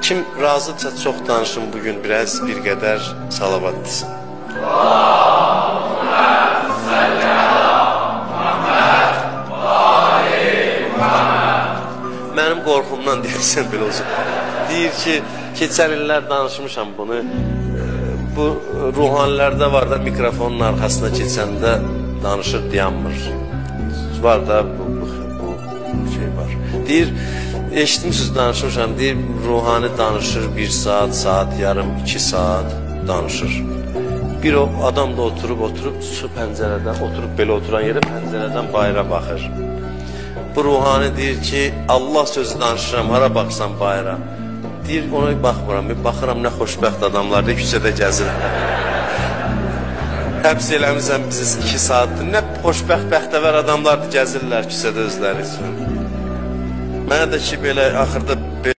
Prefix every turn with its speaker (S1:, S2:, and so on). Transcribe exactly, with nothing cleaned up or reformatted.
S1: Kim razıdırsa çox danışın bugün biraz bir qədər salavat desin. Mənim qorxumdan deyirsən belə olsun. Deyir ki, keçən illər danışmışam bunu. Bu ruhanilərdə var da mikrofonun arxasına keçəndə danışır, dayanmır. Var da bu, bu, bu şey var. Deyir, eşitmişsiniz danışmışam, deyir, ruhani danışır bir saat, saat yarım, iki saat danışır. Bir o adam da oturub, oturub, şu pəncərədən, oturub belə oturan yerə pəncərədən bayıra baxır. Bu ruhani deyir ki, Allah sözü danışıram, hara baxsam bayıra. Deyir, ona baxmıram, baxıram nə xoşbəxt adamlar, nə küçədə gəzir. Həbs eləmişəm bizi iki saatdır, nə xoşbəxt, bəxtəvər adamlar gəzirlər küçədə özləri üçün. Mənə də ki, belə axırda